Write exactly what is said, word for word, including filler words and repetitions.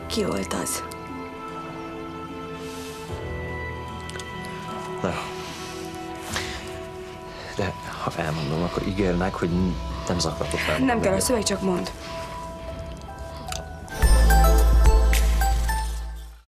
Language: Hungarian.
Ki volt az? Na. De ha elmondom, akkor ígér meg, hogy nem zaklatok fel. Nem kell a szöveg, csak mondd.